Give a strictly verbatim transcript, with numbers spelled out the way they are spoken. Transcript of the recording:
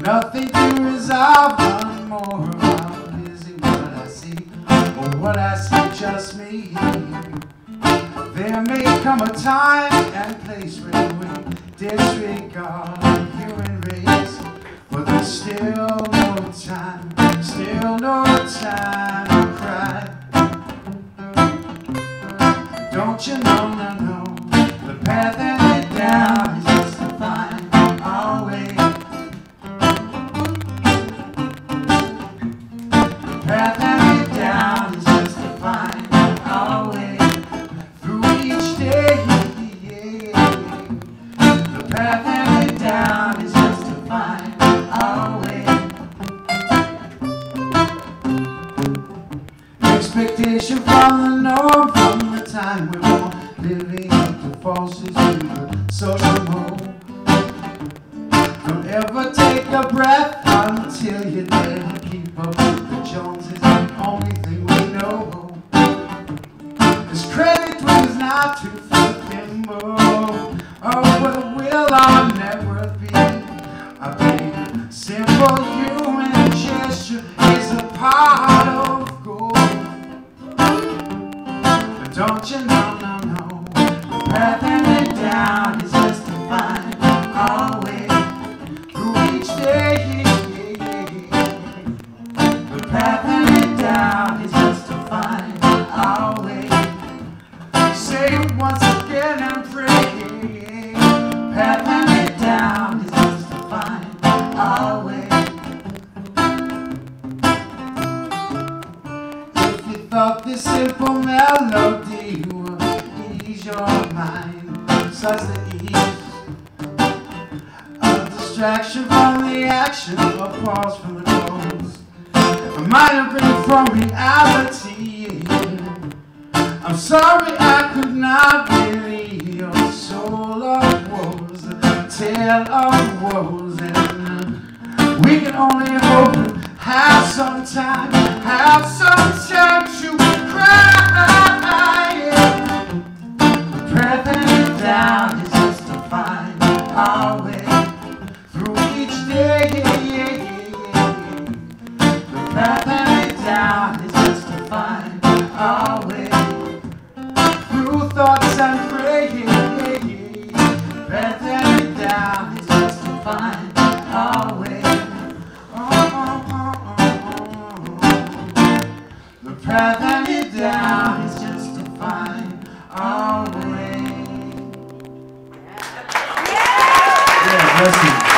Nothing to resolve, one more. I'm busy what I see, or what I see just me. There may come a time and place where we disregard human race, but there's still no time, still no time to cry. Don't you know, no, no, the path that led down is just to find our way. The path that led down is just to find our way through each day. The path that led down is just to find our way. Expectation from the norm, from the time we're born, living into forces to the social mode. Don't ever take a breath until you're dead. Keep up with the Joneses, the only thing we know. This credit was not to fulfill. Oh, what will our net worth be? A big, simple human gesture is a part of gold. But don't you know, no, no, the path that led down is just to find our way through each day. The path that led down is just to find our way. Say it once again and pray. Path that led down is just to find our way. If you thought this simple melody would ease your mind, such the ease, a distraction from the action, a pause from the goals, a minor break from reality. I'm sorry I could not believe your soul of woes, a tale of woes, and we can only hope to have some time, have some time to cry. The path that led down is just to find our way through each day. The path that led down is just to find our way through thoughts and praying. Path that led down is just to find our way. Oh, oh, oh, oh. The path that led down is just to find our way. Yeah, bless you.